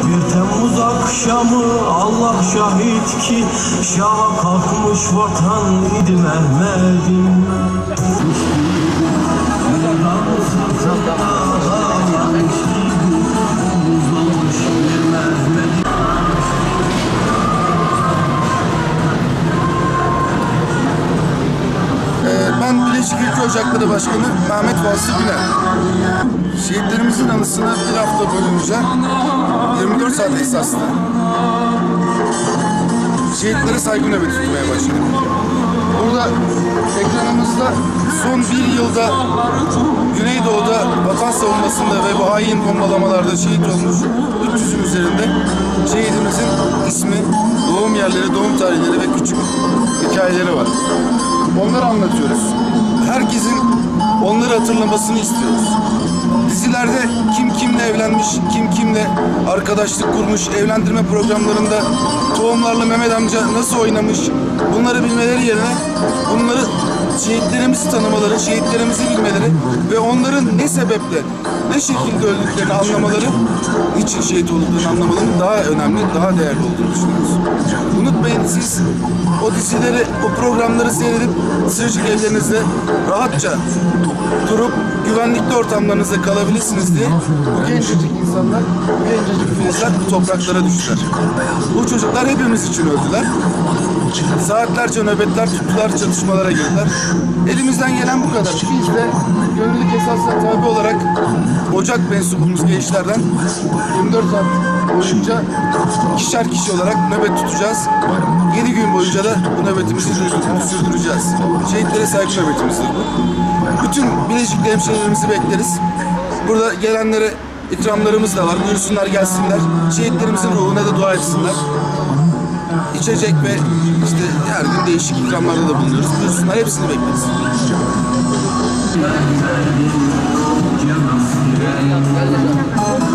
Bir Temmuz akşamı Allah şahit ki şaha kalkmış vatan idi Mehmet'im. Ben Bilecik İlköy Ocakları Başkanı Mehmet Vasfi Güner. Şehitlerimizin anısına bir hafta boyunca 24 saat esaslı şehitlere saygı nöbeti tutmaya başladık. Burada ekranımızda son bir yılda Güneydoğu'da vatan savunmasında ve bu hain bombalamalarda şehit olmuş 300'ün üzerinde şehidimizin ismi, doğum yerleri, doğum tarihleri ve küçük hikayeleri var. Onları anlatıyoruz. Herkesin onları hatırlamasını istiyoruz. Dizilerde kim kimle evlenmiş, kim kimle arkadaşlık kurmuş, evlendirme programlarında tohumlarla Mehmet amca nasıl oynamış, bunları bilmeleri yerine bunları şehitlerimizi tanımaları, şehitlerimizi bilmeleri ve onların ne sebeple, ne şekilde öldüklerini anlamaları, niçin şehit olduklarını anlamalarının daha önemli, daha değerli olduğunu düşünüyoruz. Unutmayın, siz o dizileri, o programları seyredip sıcacık evlerinizde rahatça durup güvenlikli ortamlarınızda kalabilirsiniz diye bu gencecik insanlar, bu gencecik filizler bu topraklara düştüler. Bu çocuklar hepimiz için öldüler. Saatlerce nöbetler tuttular, çatışmalara girdiler. Elimizden gelen bu kadar. Biz de gönüllülük esasına tabi olarak Ocak mensubumuz gençlerden 24 saat boyunca ikişer kişi olarak nöbet tutacağız. 7 gün boyunca da bu nöbetimizi sürdüreceğiz. Şehitlere saygı nöbetimizdir bu. Bütün Bilecikli hemşehrilerimizi bekleriz. Burada gelenlere ikramlarımız da var. Buyursunlar, gelsinler. Şehitlerimizin ruhuna da dua etsinler. İçecek ve işte her gün değişik ikramlarda da bulunuyoruz. Buyursunlar, hepsini bekleriz. Gel